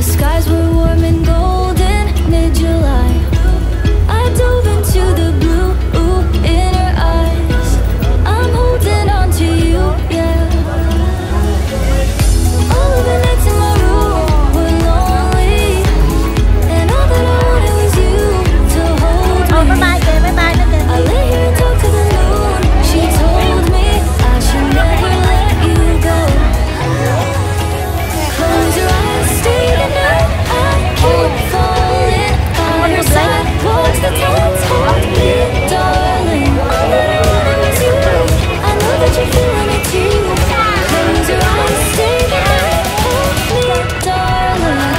skies were warm and golden, mid-July. I dove into the blue in her eyes. I'm holding on to you, yeah. All of the nights in my room were lonely, and all that I wanted was you to hold me. I lay here and talk to the moon. She told me I should never let you go. Close your eyes, stay the night. I keep falling by your side. Watch the tides hold me, darling. All that I wanted was you. I know that you're feeling it too. Close your eyes, stay the night. Hold me, darling.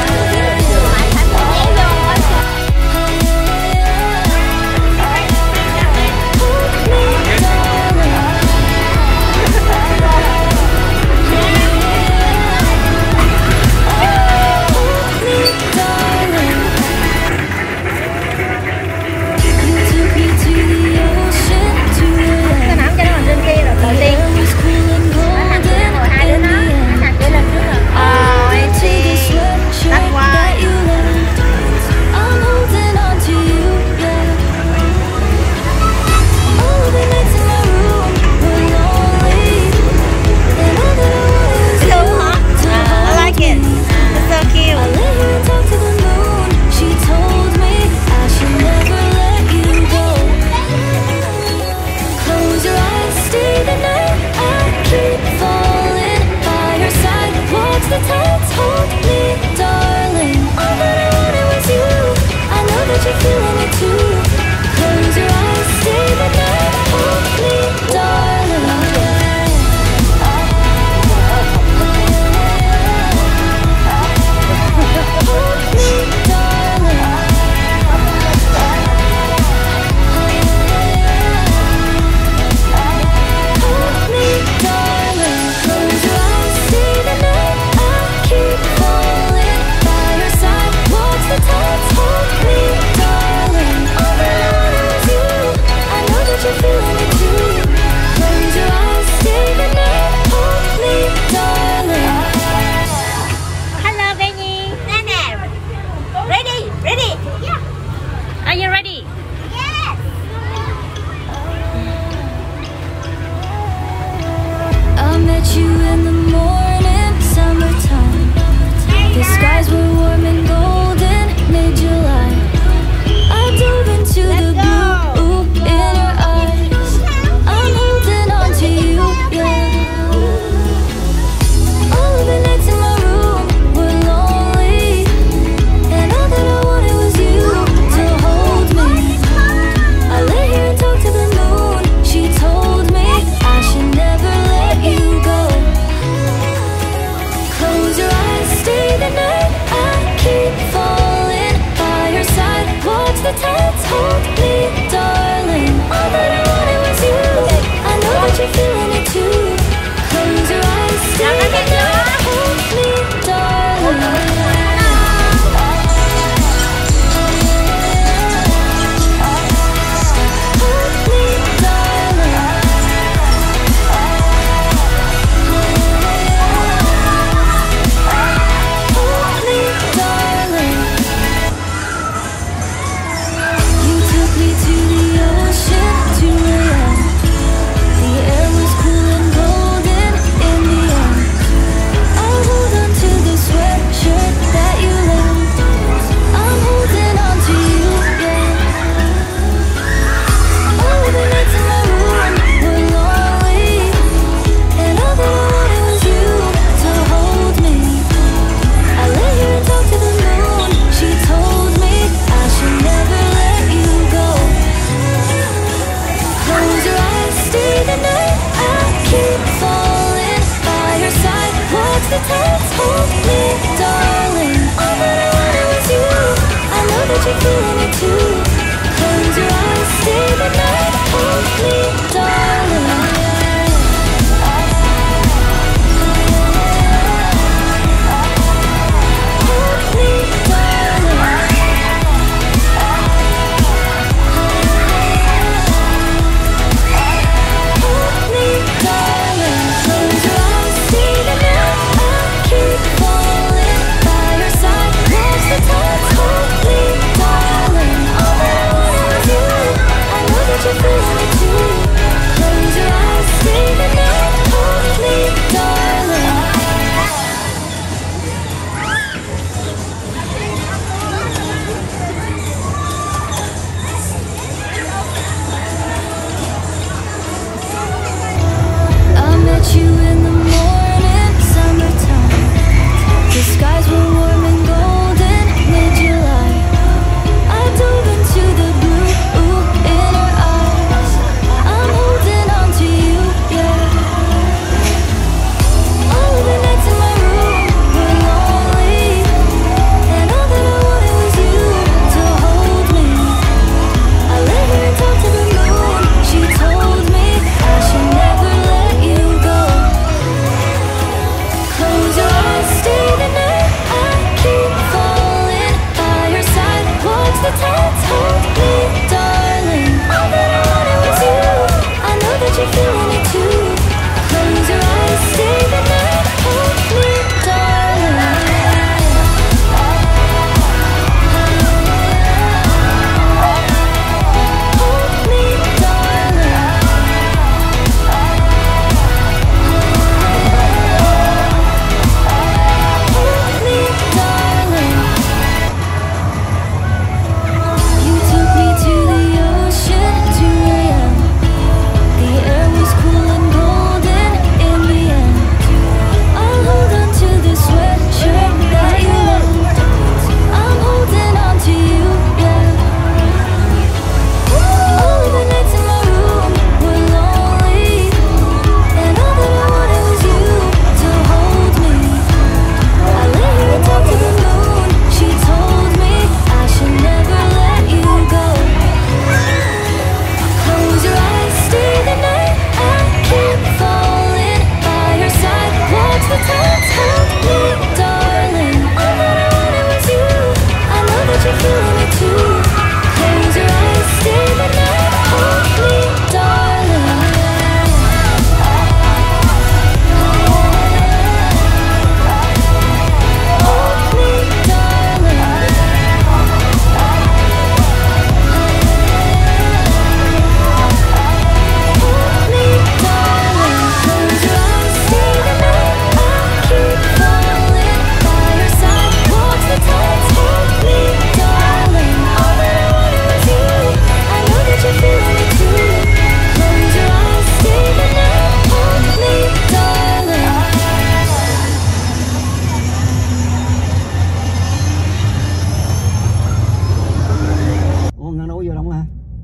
Are you ready? Yes! I met you in the morning, summertime. The skies were warm and golden, mid-July. I dove into the blue in your eyes. I'm holding on to you, yeah. All of the nights in my room were lonely, and all that I wanted was you to hold me. I lay here and talk to the moon. She told me I should never let you go. Close your eyes, stay the night. I keep falling by your side. Watch the tides hold me, darling. All that I wanted was you. I know that you're feeling it too. Close your eyes, stay the night. Hold me, darling. You're feeling it too. Close your eyes, stay the night. Hold me, darling. Hold me, darling. Hold me, darling. Close your eyes, stay the night. I keep falling by your side.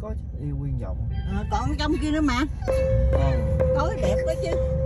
có yêu nguyên vọng. Còn trong kia nữa mà. Tối đẹp quá chứ.